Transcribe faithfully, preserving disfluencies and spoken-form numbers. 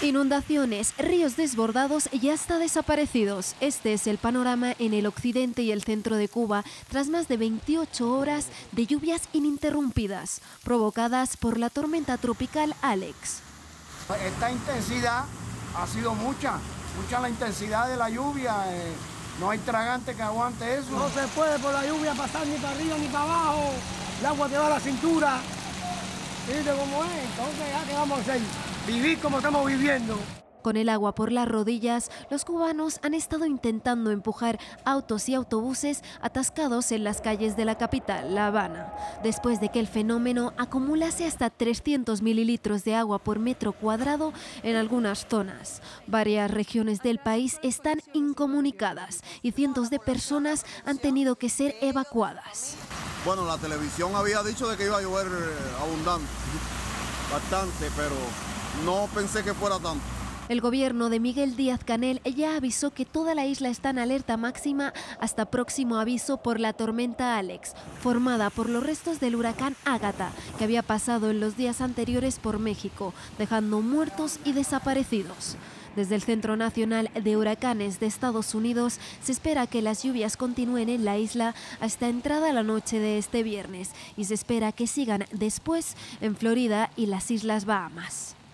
Inundaciones, ríos desbordados y hasta desaparecidos. Este es el panorama en el occidente y el centro de Cuba tras más de veintiocho horas de lluvias ininterrumpidas, provocadas por la tormenta tropical Alex. Esta intensidad ha sido mucha, mucha la intensidad de la lluvia. Eh, no hay tragante que aguante eso. No se puede por la lluvia pasar ni para arriba ni para abajo. El agua te va a la cintura. ¿Viste cómo es? Entonces ya, ¿qué vamos a hacer? Vivir como estamos viviendo. Con el agua por las rodillas, los cubanos han estado intentando empujar autos y autobuses atascados en las calles de la capital, La Habana, después de que el fenómeno acumulase hasta trescientos mililitros de agua por metro cuadrado en algunas zonas. Varias regiones del país están incomunicadas y cientos de personas han tenido que ser evacuadas. Bueno, la televisión había dicho de que iba a llover abundante, bastante, pero no pensé que fuera tanto. El gobierno de Miguel Díaz-Canel ya avisó que toda la isla está en alerta máxima hasta próximo aviso por la tormenta Alex, formada por los restos del huracán Ágata, que había pasado en los días anteriores por México, dejando muertos y desaparecidos. Desde el Centro Nacional de Huracanes de Estados Unidos se espera que las lluvias continúen en la isla hasta entrada la noche de este viernes y se espera que sigan después en Florida y las Islas Bahamas.